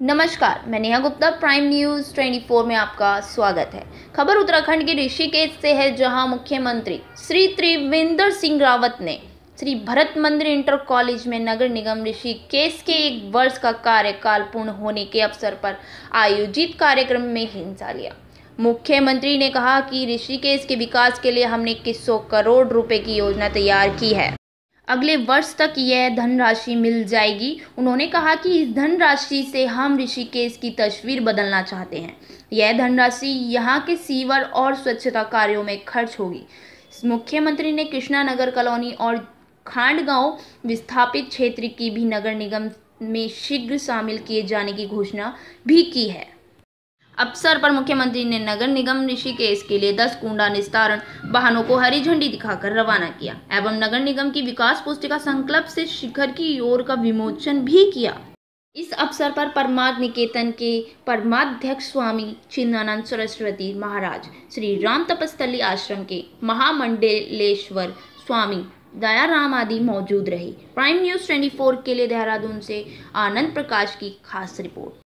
नमस्कार, मैं Neha Gupta. Prime news 24 में आपका स्वागत है। खबर उत्तराखंड के ऋषिकेश से है, जहां मुख्यमंत्री श्री त्रिवेंद्र सिंह रावत ने श्री भरत मंदिर इंटर कॉलेज में नगर निगम ऋषिकेश के 1 वर्ष का कार्यकाल पूर्ण होने के अवसर पर आयोजित कार्यक्रम में हिस्सा लिया। मुख्यमंत्री ने कहा कि ऋषिकेश के विकास के लिए हमने 2100 करोड़ रुपए की योजना तैयार की है। अगले वर्ष तक यह धनराशि मिल जाएगी। उन्होंने कहा कि इस धनराशि से हम ऋषिकेश की तस्वीर बदलना चाहते हैं। यह धनराशि यहां के सीवर और स्वच्छता कार्यों में खर्च होगी। मुख्यमंत्री ने कृष्णा नगर कॉलोनी और खांडगांव विस्थापित क्षेत्र की भी नगर निगम में शीघ्र शामिल किए जाने की घोषणा भी की है। अवसर पर मुख्यमंत्री ने नगर निगम ऋषिकेश के लिए 10 कूड़ा निस्तारण वाहनों को हरी झंडी दिखाकर रवाना किया एवं नगर निगम की विकास पुस्तिका संकल्प से शिखर की ओर का विमोचन भी किया। इस अवसर पर परमार्थ निकेतन के परमाध्यक्ष स्वामी चिन्नानंद सरस्वती महाराज, श्री राम तपस्थली आश्रम के महामंडलेश्वर स्वामी दयाराम आदि मौजूद रहे। प्राइम न्यूज़ 24 के लिए देहरादून से आनंद प्रकाश की खास रिपोर्ट।